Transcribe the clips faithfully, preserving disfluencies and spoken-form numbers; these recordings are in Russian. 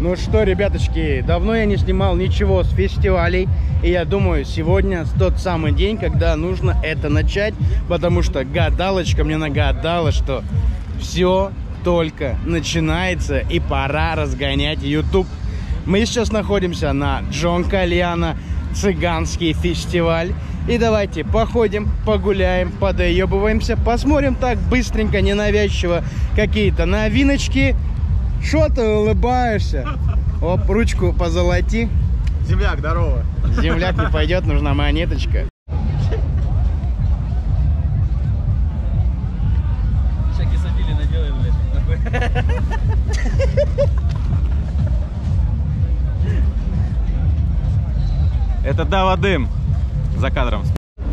Ну что, ребяточки, давно я не снимал ничего с фестивалей. И я думаю, сегодня тот самый день, когда нужно это начать. Потому что гадалочка мне нагадала, что все только начинается и пора разгонять YouTube. Мы сейчас находимся на Джон Кальяно цыганский фестиваль. И давайте походим, погуляем, подоебываемся, посмотрим так быстренько, ненавязчиво какие-то новиночки. Что ты улыбаешься? Оп, ручку позолоти. Земляк, здорово. Земляк не пойдет, нужна монеточка. Всякие садили наделаем, блядь. Это Дава Дым за кадром.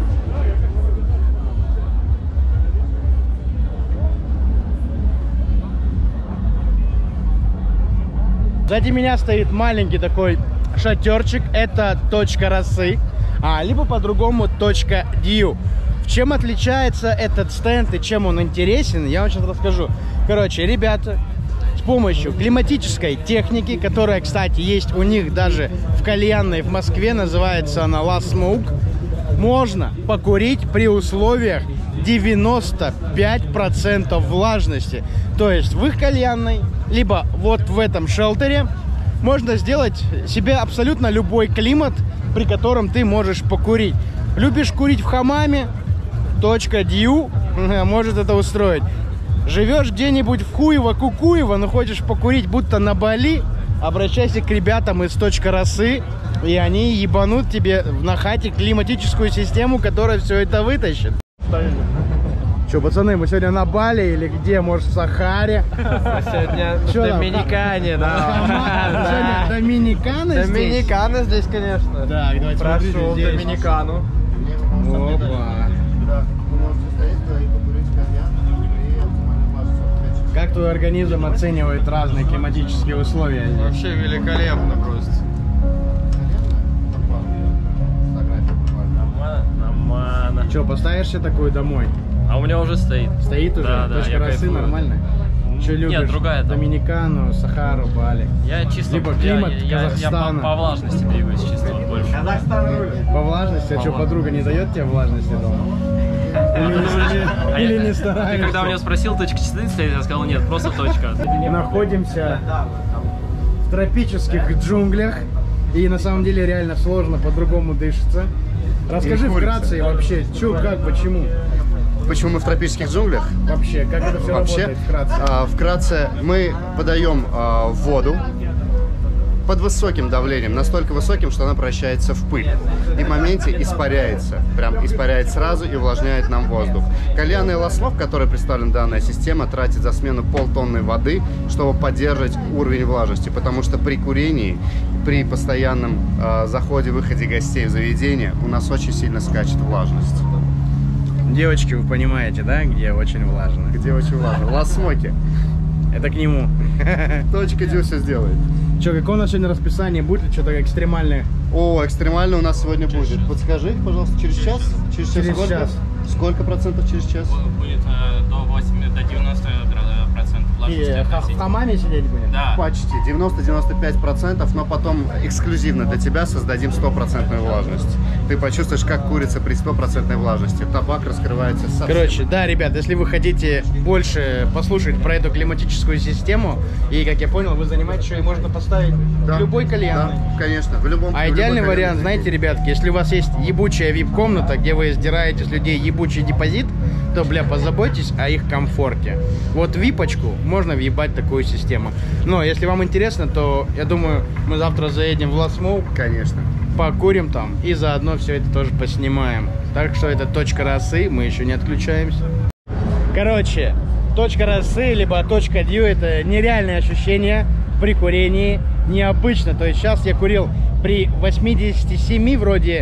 Сзади меня стоит маленький такой шатерчик. Это точка росы, а, либо по-другому точка дью. В чем отличается этот стенд и чем он интересен, я вам сейчас расскажу. Короче, ребята с помощью климатической техники, которая, кстати, есть у них даже в кальянной в Москве, называется она Last Smoke, можно покурить при условиях девяносто пять процентов влажности. То есть в их кальянной, либо вот в этом шелтере можно сделать себе абсолютно любой климат, при котором ты можешь покурить. Любишь курить в хамаме? Точка дью может это устроить. Живешь где-нибудь в Хуево-Кукуево, но хочешь покурить будто на Бали? Обращайся к ребятам из точка росы, и они ебанут тебе на хате климатическую систему, которая все это вытащит. Че, пацаны, мы сегодня на Бали или где? Может, в Сахаре? Сегодня в Доминикане, да. Сегодня Доминикана здесь? Доминикана здесь, конечно. Так, давайте прошу в Доминикану. Опа. Как твой организм оценивает разные климатические условия? Вообще великолепно просто. Нормально. Че, поставишь себе такую домой? А у меня уже стоит. Стоит уже? Да, да, Точка росы нормально? Че любишь? Нет, другая там. Доминикану, Сахару, Бали? Я чисто... Либо климат я, я, Казахстана. Я по, по влажности двигаюсь чисто вот больше. По влажности? А что, подруга не дает тебе влажности дома? Или, или, или не стараешься? Ты когда меня спросил, точка чистоты стоит, я сказал, нет, просто точка. Находимся в тропических джунглях. И на самом деле реально сложно, по-другому дышится. Расскажи вкратце вообще, что, как, почему? Почему мы в тропических джунглях? Вообще, как это все Вообще, работает вкратце? А, вкратце мы подаем а, воду под высоким давлением, настолько высоким, что она превращается в пыль. И в моменте испаряется, прям испаряет сразу и увлажняет нам воздух. Кальянная Ласлов, в которой представлена данная система, тратит за смену полтонны воды, чтобы поддерживать уровень влажности, потому что при курении, при постоянном э, заходе-выходе гостей в заведение у нас очень сильно скачет влажность. Девочки, вы понимаете, да, где очень влажно? Где очень влажно? Ласмоки. Это к нему. Точка дью все сделает. Че, какое у нас сегодня расписание? Будет ли что-то экстремальное? О, экстремально у нас сегодня будет. Подскажи, пожалуйста, через час? Через час Через сколько? час. Сколько процентов через час? Будет э, до восьми, до девяноста процентов влажности. И в хамаме сидеть будем? Да. Почти. девяносто-девяносто пять процентов, но потом эксклюзивно для тебя создадим стопроцентную влажность. Ты почувствуешь, как курица при стопроцентной влажности. Табак раскрывается совсем. Короче, да, ребят, если вы хотите больше послушать про эту климатическую систему, и, как я понял, вы занимаетесь, что и можно поставить Да. в любой кальян. Да, конечно, в любом. А в идеальный любой вариант, кальянной знаете, ребятки, если у вас есть ебучая вип-комната, где вы сдираете с людей ебучий депозит, то, бля, позаботьтесь о их комфорте. Вот випочку можно въебать такую систему. Но если вам интересно, то, я думаю, мы завтра заедем в Last Smoke, Конечно. покурим там и заодно все это тоже поснимаем. Так что это точка росы, мы еще не отключаемся. Короче, точка росы, либо точка дью — это нереальное ощущение при курении, необычно. То есть сейчас я курил при восьмидесяти семи вроде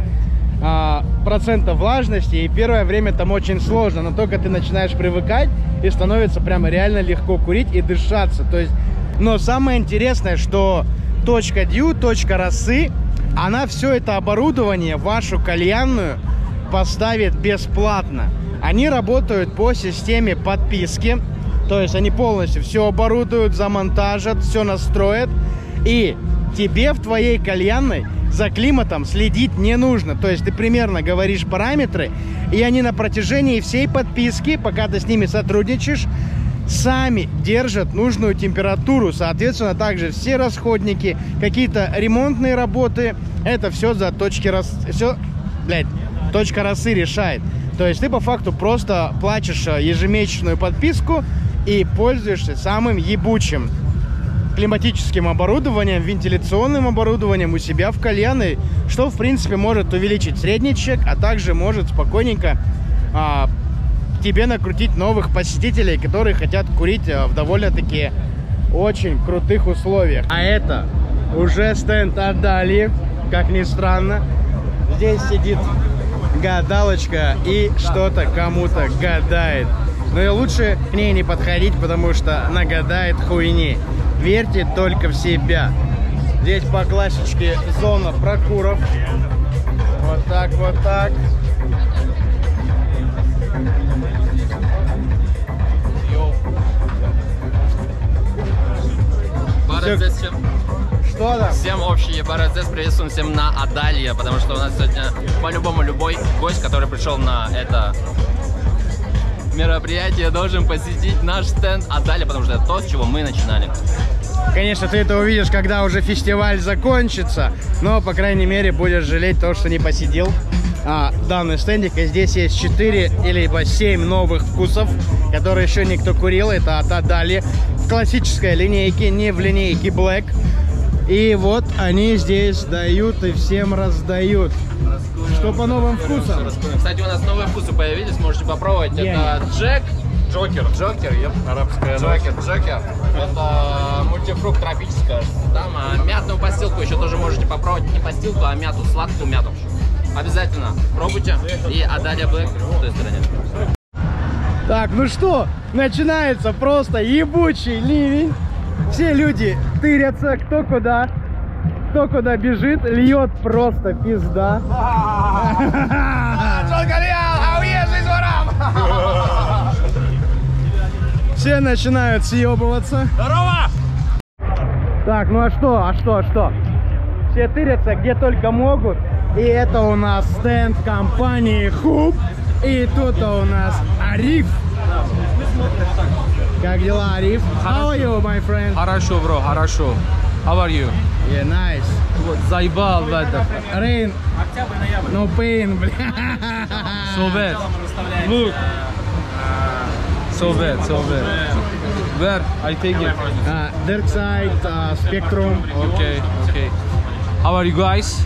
а, процентов влажности, и первое время там очень сложно, но только ты начинаешь привыкать, и становится прямо реально легко курить и дышаться. То есть, но самое интересное, что точка дью, точка росы, она все это оборудование, вашу кальянную, поставит бесплатно. Они работают по системе подписки, то есть они полностью все оборудуют, замонтажат, все настроят. И тебе в твоей кальянной за климатом следить не нужно. То есть ты примерно говоришь параметры, и они на протяжении всей подписки, пока ты с ними сотрудничаешь, сами держат нужную температуру. Соответственно, также все расходники, какие-то ремонтные работы, это все за точки рас... все, блядь, точка росы решает. То есть ты по факту просто платишь ежемесячную подписку и пользуешься самым ебучим климатическим оборудованием, вентиляционным оборудованием у себя в кальянной, что в принципе может увеличить средний чек, а также может спокойненько а, тебе накрутить новых посетителей, которые хотят курить а, в довольно-таки очень крутых условиях. А это уже стенд Адалии, как ни странно. Здесь сидит гадалочка и что-то кому-то гадает. Но и лучше к ней не подходить, потому что нагадает хуйни. Верьте только в себя. Здесь по классичке зона прокуров. Вот так, вот так. Барадзес всем, Что там? всем общий Барадзес, приветствуем всем на Адалия, потому что у нас сегодня по-любому любой гость, который пришел на это мероприятие, должен посетить наш стенд Адалия, потому что это то, с чего мы начинали. Конечно, ты это увидишь, когда уже фестиваль закончится, но, по крайней мере, будешь жалеть то, что не посетил а, данный стендик. И здесь есть четыре или семь новых вкусов, которые еще никто курил. Это от Адали в классической линейке, не в линейке Black. И вот они здесь дают и всем раздают. Что по новым вкусам? Кстати, у нас новые вкусы появились, можете попробовать. Я Это Джек. Джокер. Джокер, еп. Арабская Джокер, Джокер. Это мультифрукт тропическая. Там а, мятную постилку еще тоже можете попробовать. Не постилку, а мяту, сладкую мяту. Обязательно пробуйте. И Адалия Блэк в той стороне. Так, ну что, начинается просто ебучий ливень. Все люди тырятся, кто куда, кто куда бежит, льет просто пизда. Все начинают съебываться. Здорово! Так, ну а что, а что, а что? Все тырятся где только могут. И это у нас стенд компании Hoop. И тут у нас Ариф. Как дела, Ариф? How are you, my friend? Хорошо, бро, хорошо. How are you? Yeah, nice. Вот, заебал в это. Rain. No pain, бля. So bad. Look. So bad, so bad. Where? I take it. Uh, Dark Side, uh, Spectrum. Okay, okay. How are you guys?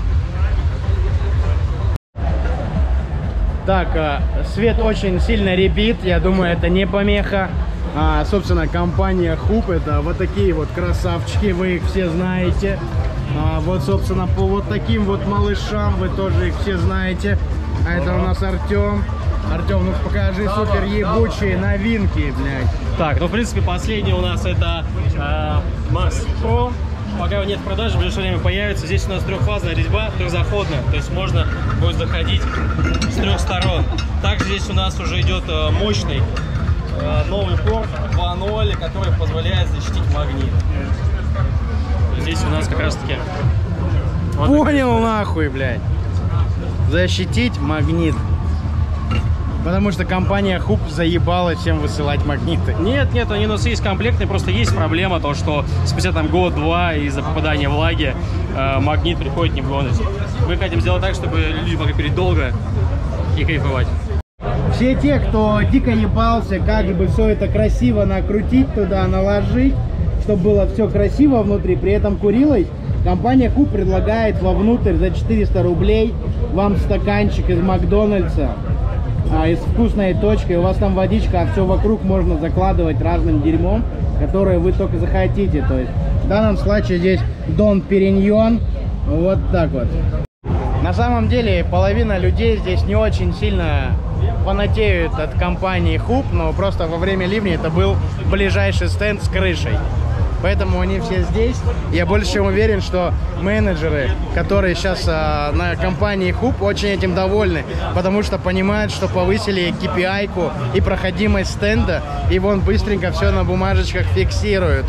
Так, а, свет очень сильно ребит, я думаю, это не помеха. А, собственно, компания Hoop, это вот такие вот красавчики, вы их все знаете. А, вот, собственно, по вот таким вот малышам вы тоже их все знаете. А это у нас Артем. Артем, ну покажи супер ебучие новинки, блядь. Так, ну в принципе последний у нас это э, Mass Pro. Пока его нет в продаже, в ближайшее время появится. Здесь у нас трехфазная резьба, трехзаходная. То есть можно будет заходить с трех сторон. Также здесь у нас уже идет э, мощный э, новый порт два ноль, который позволяет защитить магнит. Здесь у нас как раз таки... Вот Понял нахуй, блядь. Защитить магнит. Потому что компания Hoop заебала всем высылать магниты. Нет, нет, они у нас есть комплектные, просто есть проблема, то что спустя там год-два из-за попадания влаги э, магнит приходит не гонить. Мы хотим сделать так, чтобы люди могли курить долго и кайфовать. Все те, кто дико ебался, как бы все это красиво накрутить туда, наложить, чтобы было все красиво внутри, при этом курилось, компания Hoop предлагает вовнутрь за четыреста рублей вам стаканчик из Макдональдса. А, и с вкусной точкой, у вас там водичка, а все вокруг можно закладывать разным дерьмом, которое вы только захотите. То есть в данном случае здесь Дон Периньон, вот так вот. На самом деле половина людей здесь не очень сильно фанатеют от компании Hoop, но просто во время ливня это был ближайший стенд с крышей. Поэтому они все здесь. Я больше чем уверен, что менеджеры, которые сейчас а, на компании Hoop, очень этим довольны, потому что понимают, что повысили кей пи ай-ку и проходимость стенда, и вон быстренько все на бумажечках фиксируют.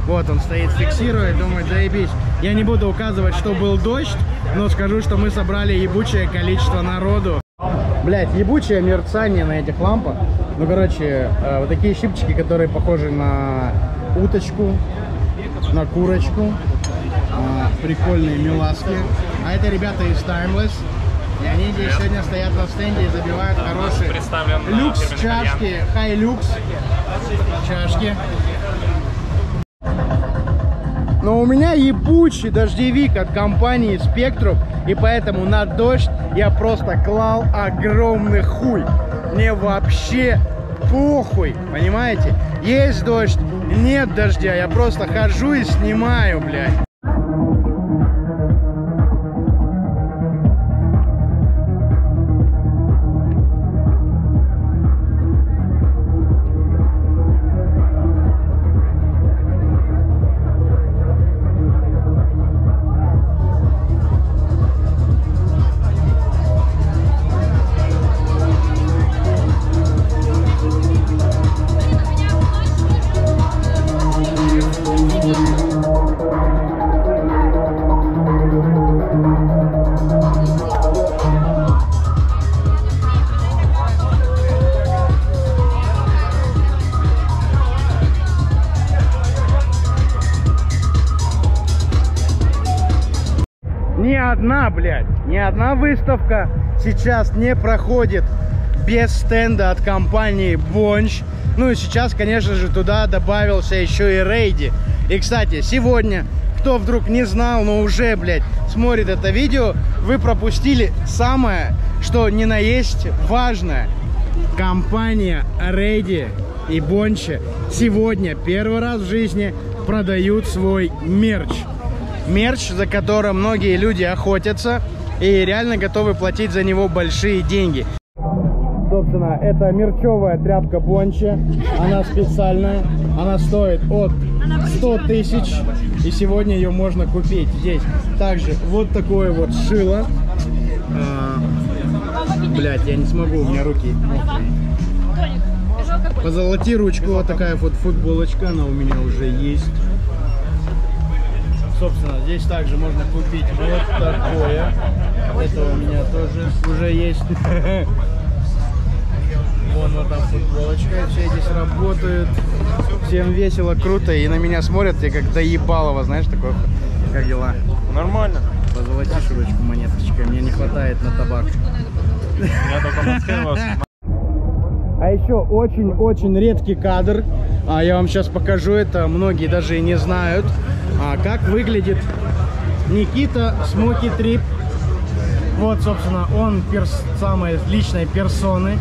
Вот он стоит, фиксирует, думает, заебись. Я не буду указывать, что был дождь, но скажу, что мы собрали ебучее количество народу. Блять, ебучее мерцание на этих лампах. Ну, короче, э, вот такие щипчики, которые похожи на уточку, на курочку. Э, прикольные миласки. А это ребята из Timeless. И они здесь сегодня стоят на стенде и забивают хорошие люкс чашки, хай люкс чашки. Но у меня ебучий дождевик от компании Spectrum, и поэтому на дождь я просто клал огромный хуй. Мне вообще похуй, понимаете? Есть дождь, нет дождя, я просто хожу и снимаю, блядь. Ни одна, блядь, ни одна выставка сейчас не проходит без стенда от компании Бонч. Ну и сейчас, конечно же, туда добавился еще и Рейди. И, кстати, сегодня, кто вдруг не знал, но уже, блядь, смотрит это видео, вы пропустили самое, что ни на есть важное. Компания Рейди и Бончи сегодня первый раз в жизни продают свой мерч. Мерч, за которым многие люди охотятся и реально готовы платить за него большие деньги. Собственно, это мерчевая тряпка Бончи. Она специальная. Она стоит от ста тысяч. И сегодня ее можно купить здесь. Также вот такое вот шило. А, блять, я не смогу, у меня руки мокрые. Позолоти ручку. Вот такая вот футболочка. Она у меня уже есть. Собственно, здесь также можно купить вот такое. Это у меня тоже уже есть. Вон вот там футболочка. Все здесь работают. Всем весело, круто. И на меня смотрят, я как доебалово, знаешь, такое. Как дела? Нормально. Позолотишь ручку монеточкой. Мне не хватает на табак. Я только на. А еще очень-очень редкий кадр. А я вам сейчас покажу это. Многие даже и не знают. А как выглядит Никита Смоки Трип. Вот, собственно, он перс самой личной персоны.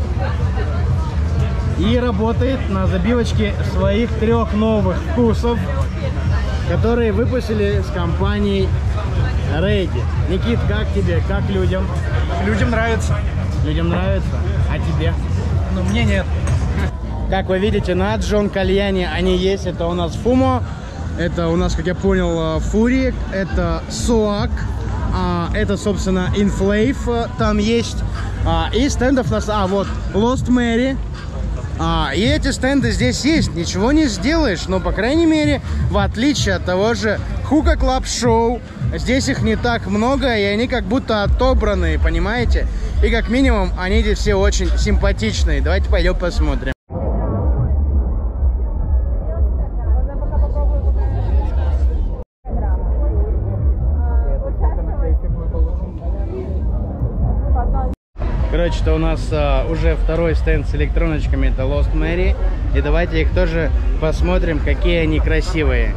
И работает на забивочке своих трех новых вкусов, которые выпустили с компанией Рейди. Никит, как тебе? Как людям? Людям нравится. Людям нравится? А тебе? Ну, мне нет. Как вы видите, на Джон Кальяне они есть. Это у нас Фумо. Это у нас, как я понял, Фурик. Это Суак. Это, собственно, Inflave там есть. И стендов у нас... А, вот, Lost Mary. И эти стенды здесь есть. Ничего не сделаешь. Но, по крайней мере, в отличие от того же Hookah Club Show, здесь их не так много. И они как будто отобраны, понимаете? И как минимум, они здесь все очень симпатичные. Давайте пойдем посмотрим. Короче, это у нас а, уже второй стенд с электроночками, это Lost Mary. И давайте их тоже посмотрим, какие они красивые.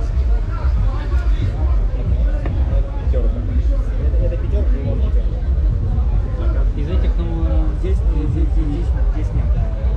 Из этих, ну, здесь, здесь, здесь, здесь, здесь нет.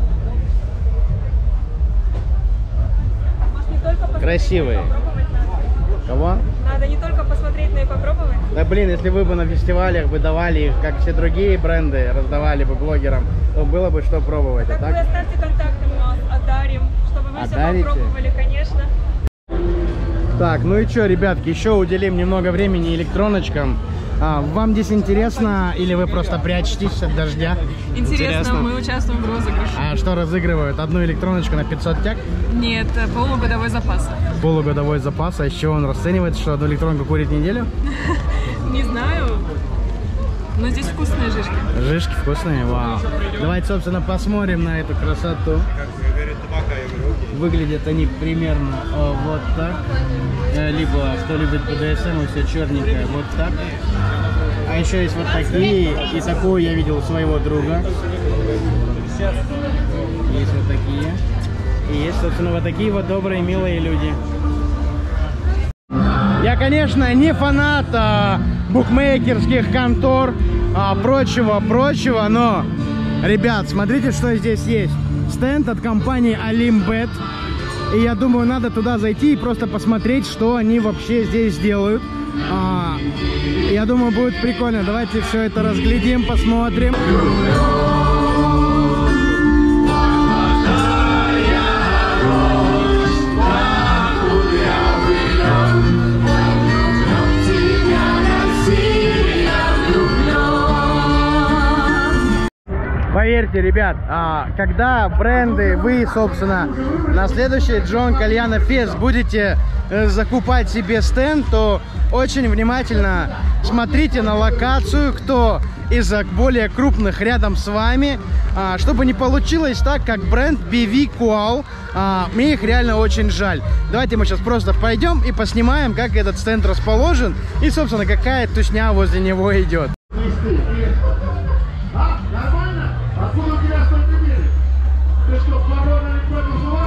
Красивые. Кого? Надо не только посмотреть, но и попробовать. Да блин, если вы бы на фестивалях бы давали их, как все другие бренды, раздавали бы блогерам, то было бы что пробовать. Так, а так вы оставьте контакты, мы вас одарим, чтобы вы Одарите? все попробовали, конечно. Так, ну и что, ребятки, еще уделим немного времени электроночкам. А, вам здесь интересно или вы просто прячетесь от дождя? Интересно, Интересно. мы участвуем в розыгрыше. А что разыгрывают? Одну электроночку на пятьсот тяг? Нет, полугодовой запас. Полугодовой запас. А из чего он расценивает, что одну электронку курит неделю? Не знаю, но здесь вкусные жишки. Жишки вкусные? Вау. Давайте, собственно, посмотрим на эту красоту. Выглядят они примерно э, вот так. Э, либо, кто любит бэ дэ эс эм, все черненькое, вот так. А еще есть вот такие. И такую я видел у своего друга. Есть вот такие. И есть, собственно, вот такие вот добрые, милые люди. Я, конечно, не фанат а, букмекерских контор, а, прочего, прочего, но, ребят, смотрите, что здесь есть. Стенд от компании Олимбет. И я думаю, надо туда зайти и просто посмотреть, что они вообще здесь делают. А, я думаю, будет прикольно. Давайте все это разглядим, посмотрим. Поверьте, ребят, а, когда бренды, вы, собственно, на следующий Джон Кальяно Фест будете э, закупать себе стенд, то очень внимательно смотрите на локацию, кто из более крупных рядом с вами, а, чтобы не получилось так, как бренд би ви Koal. А, мне их реально очень жаль. Давайте мы сейчас просто пойдем и поснимаем, как этот стенд расположен и, собственно, какая тусня возле него идет. Откуда у тебя столько денег? Ты что, корона не продал?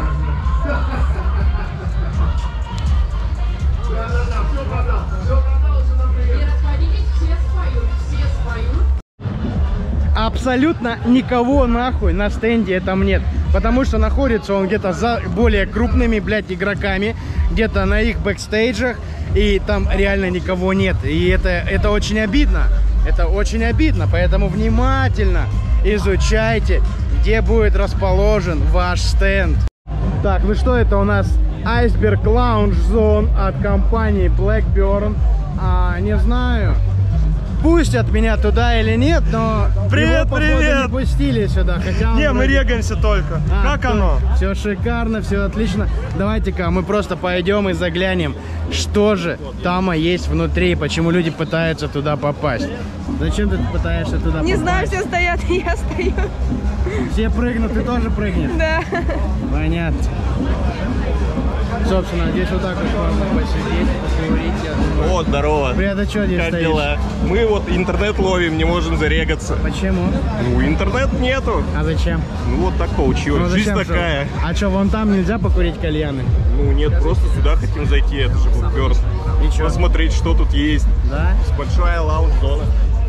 Да-да-да, все продал. Все продал, все нам приедет. Не расходитесь, все споют, все споют. Абсолютно никого нахуй на стенде там нет. Потому что находится он где-то за более крупными, блядь, игроками. Где-то на их бэкстейджах. И там реально никого нет. И это, это очень обидно. Это очень обидно. Поэтому внимательно изучайте, где будет расположен ваш стенд. Так, ну что это у нас? Iceberg Lounge Zone от компании Blackburn. А, не знаю, пустят меня туда или нет, но привет, его, привет! походу, не пустили сюда. Хотя не, он мы вроде... регаемся только. А, как оно? Все шикарно, все отлично. Давайте-ка мы просто пойдем и заглянем, что же там есть внутри, почему люди пытаются туда попасть. Зачем ты пытаешься туда Не попасть? знаю, все стоят, и я стою. Все прыгнут, ты тоже прыгнешь? Да. Понятно. Собственно, здесь вот так вот можно посидеть, покурить. О, здорово. Привет, а что здесь Как стоишь? дела? Мы вот интернет ловим, не можем зарегаться. Почему? Ну, интернет нету. А зачем? Ну, вот так получилось. Ну, Жизнь зачем, такая. что? А что, вон там нельзя покурить кальяны? Ну, нет, просто сюда хотим зайти. Это же Blackburn. И чё? Посмотреть, что тут есть. Да? Большая лаунж-зона.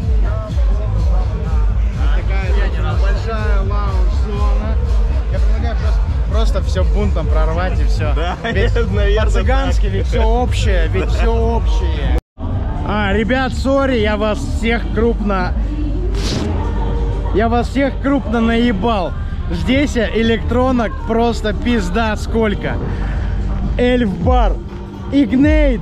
Такая большая лаунж-зона. Я предлагаю просто, просто все бунтом прорвать и все. Да, ведь наверное, по-цыгански, так. ведь все общее, ведь все общее. А, ребят, сори, я вас всех крупно... Я вас всех крупно наебал. Здесь электронок просто пизда сколько. Эльф-бар, Игнейт,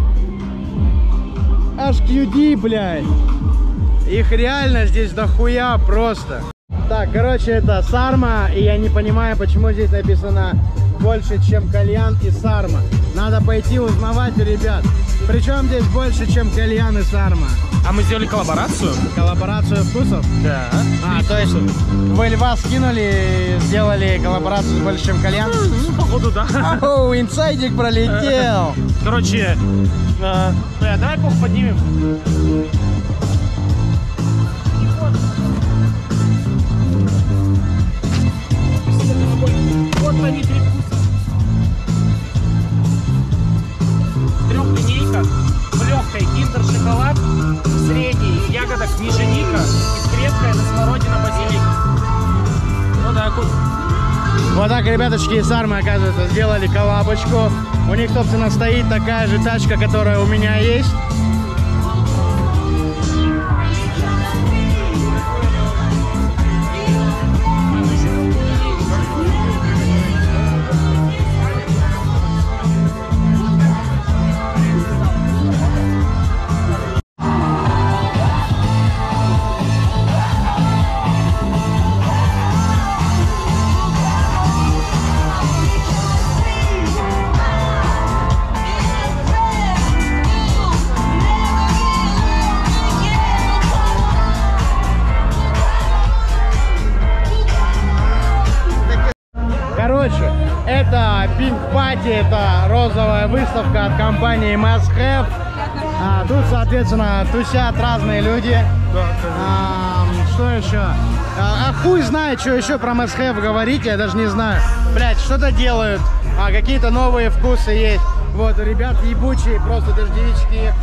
эйч кью ди, блядь. Их реально здесь дохуя просто. Так, короче, это Сарма, и я не понимаю, почему здесь написано больше, чем кальян и Сарма. Надо пойти узнавать у ребят. Причем здесь больше, чем кальян и Сарма. А мы сделали коллаборацию? Коллаборацию вкусов? Да. А, то есть вы льва скинули, сделали коллаборацию с больше, чем кальян? Ну, походу, да. Оу, инсайдик пролетел. Короче, э, бля, давай пох поднимем. Вот они три вкуса. Трехлинейка. В легкой киндер шоколад, в средней из ягодок ниженика, и крепкая на смородина базилик. Вот так вот. Вот так ребяточки из Сармы, оказывается, сделали коллабочку. У них, собственно, стоит такая же тачка, которая у меня есть. кстати, это розовая выставка от компании Must Have. А, тут, соответственно, тусят разные люди. А, что еще? А, а хуй знает, что еще про Must Have говорить, я даже не знаю. Блять, что-то делают, а, какие-то новые вкусы есть. Вот, ребят ебучие, просто дождевички.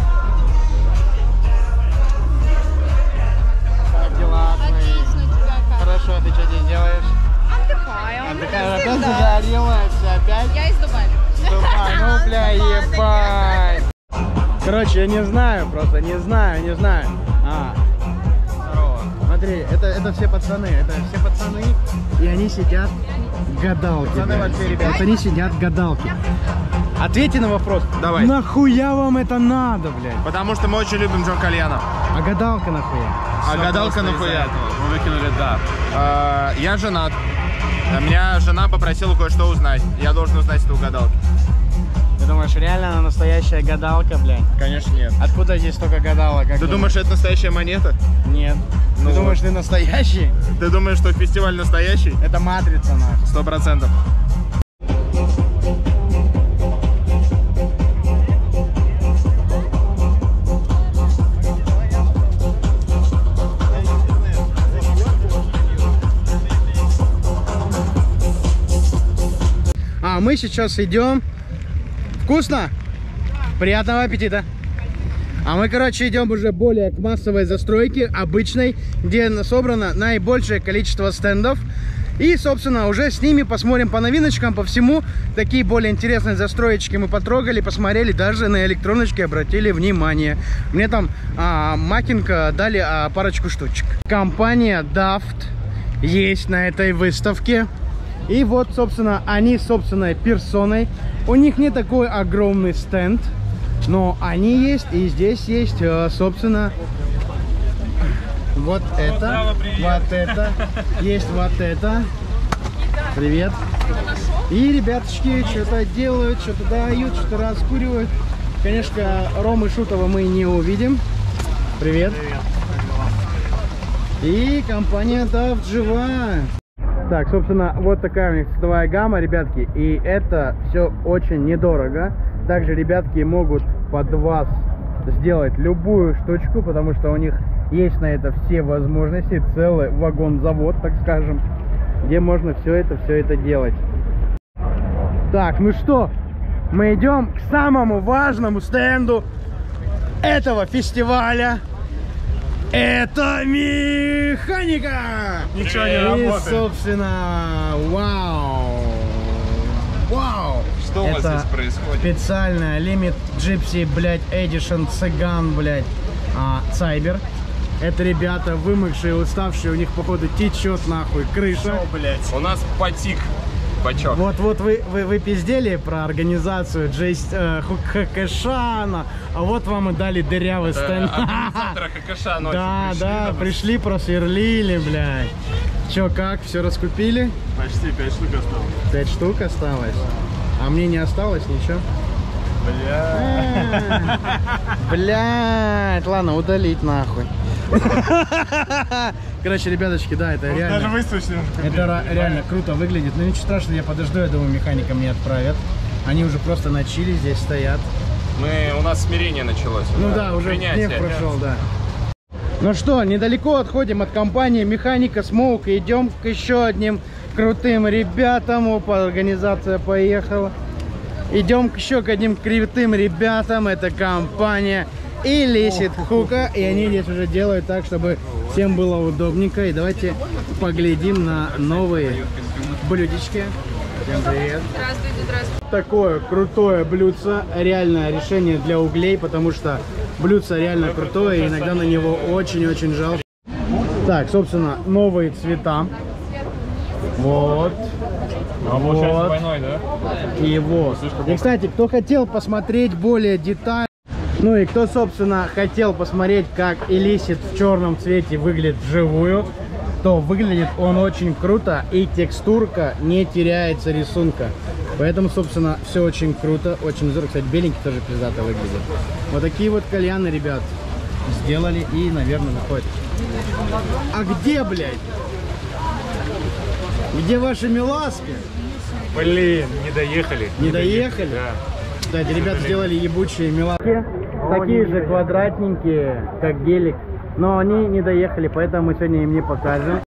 Как дела твои? Хорошо, ты что здесь делаешь? Отдыхаю. Отдыхаю. Опять загорелась? Опять? Я из Дубая. Дубай, ну бля, ебать. Короче, я не знаю, просто не знаю, не знаю. А. Здорово. Смотри, это, это все пацаны, это все пацаны, и они сидят гадалки. Пацаны вообще, ребят. Вот они сидят гадалки. Ответьте на вопрос. Давай. Нахуя вам это надо, блядь? Потому что мы очень любим Джон Кальяно. А гадалка нахуя? А Все гадалка просто нахуя? из-за Мы выкинули, да. А, я женат. А меня жена попросила кое-что узнать. Я должен узнать эту гадалку. Ты думаешь, реально она настоящая гадалка, блядь? Конечно нет. Откуда здесь столько гадалок? Ты думаешь, думаешь, это настоящая монета? Нет. Ну ты вот. думаешь, ты настоящий? Ты думаешь, что фестиваль настоящий? Это матрица, нахуй. Сто процентов. А мы сейчас идем. Вкусно? Приятного аппетита. А мы, короче, идем уже более к массовой застройке, обычной, где собрано наибольшее количество стендов. И, собственно, уже с ними посмотрим по новиночкам, по всему. Такие более интересные застроечки мы потрогали, посмотрели, даже на электроночке обратили внимание. Мне там а, Макинка дали а, парочку штучек. Компания Daft есть на этой выставке. И вот, собственно, они собственной персоной. У них не такой огромный стенд, но они есть. И здесь есть, собственно, вот это, вот это, есть вот это. Привет. И ребяточки что-то делают, что-то дают, что-то раскуривают. Конечно, Ромы Шутова мы не увидим. Привет. И компания Daft жива. Так, собственно, вот такая у них цветовая гамма, ребятки, и это все очень недорого. Также ребятки могут под вас сделать любую штучку, потому что у них есть на это все возможности, целый вагон-завод, так скажем, где можно все это, все это делать. Так, ну что, мы идем к самому важному стенду этого фестиваля. Это механика! Ничего не И, работает. собственно, вау! Вау! Что у вас Это здесь происходит? специальная Limit Gypsy, блядь, Edition Цыган, блядь, а, Cyber. Это ребята вымокшие, уставшие, у них, походу, течет нахуй крыша. Что, блядь? У нас потик. Бачок. Вот, вот вы, вы, вы пиздели про организацию Джейс э, Хакашана, а вот вам и дали дырявый стенд. Организаторы Хакаша ночью Да, пришли, да, да, пришли, просверлили, блядь. Чё, как, все раскупили? Почти пять штук осталось. Пять штук осталось? А мне не осталось ничего? Бля. Блядь, ладно, удалить нахуй. Короче, ребяточки, да, это реально. Даже выставочный уже купили. Это реально круто выглядит. Но ничего страшного, я подожду, я думаю, механика мне отправят. Они уже просто на чили здесь стоят. Мы, у нас смирение началось. Ну да, уже гнев прошел, да. Ну что, недалеко отходим от компании Механика Smoke и идем к еще одним крутым ребятам. Опа, организация поехала. Идем к еще к одним крутым ребятам. Это компания Illicit Hookah. И они здесь уже делают так, чтобы всем было удобненько. И давайте поглядим на новые блюдечки. Всем привет. Здравствуйте, здравствуйте. Такое крутое блюдце, реальное решение для углей, потому что блюдце реально крутое, и иногда на него очень-очень жалко. Так, собственно, новые цвета. Вот. А вот. получается двойной, да? И вот. И, кстати, кто хотел посмотреть более детально, ну и кто, собственно, хотел посмотреть, как Illicit в черном цвете выглядит вживую, то выглядит он очень круто, и текстурка не теряется рисунка. Поэтому, собственно, все очень круто, очень здорово. Кстати, беленький тоже пиздато выглядит. Вот такие вот кальяны, ребят, сделали и, наверное, выходят. А где, блядь? Где ваши миласки? Блин, не доехали. Не доехали? Да. Кстати, ребят сделали ебучие меланки. Такие же квадратненькие, как гелик. Но они не доехали, поэтому мы сегодня им не покажем.